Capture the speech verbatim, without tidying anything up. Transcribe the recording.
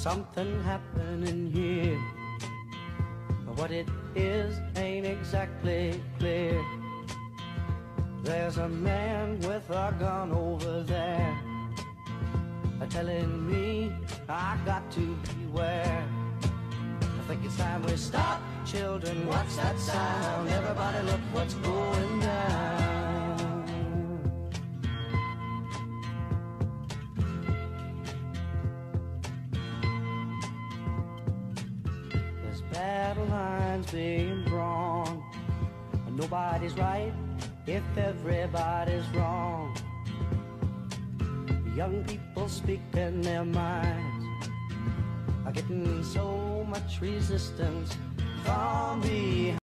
something happening here, but what it is ain't exactly clear. There's a man with a gun over there, telling me I got to beware. I think it's time we stop, children, what's that sound? Everybody look what's going down. There's battle lines being drawn, and nobody's right if everybody's wrong. Young people speaking their minds are getting so much resistance from behind.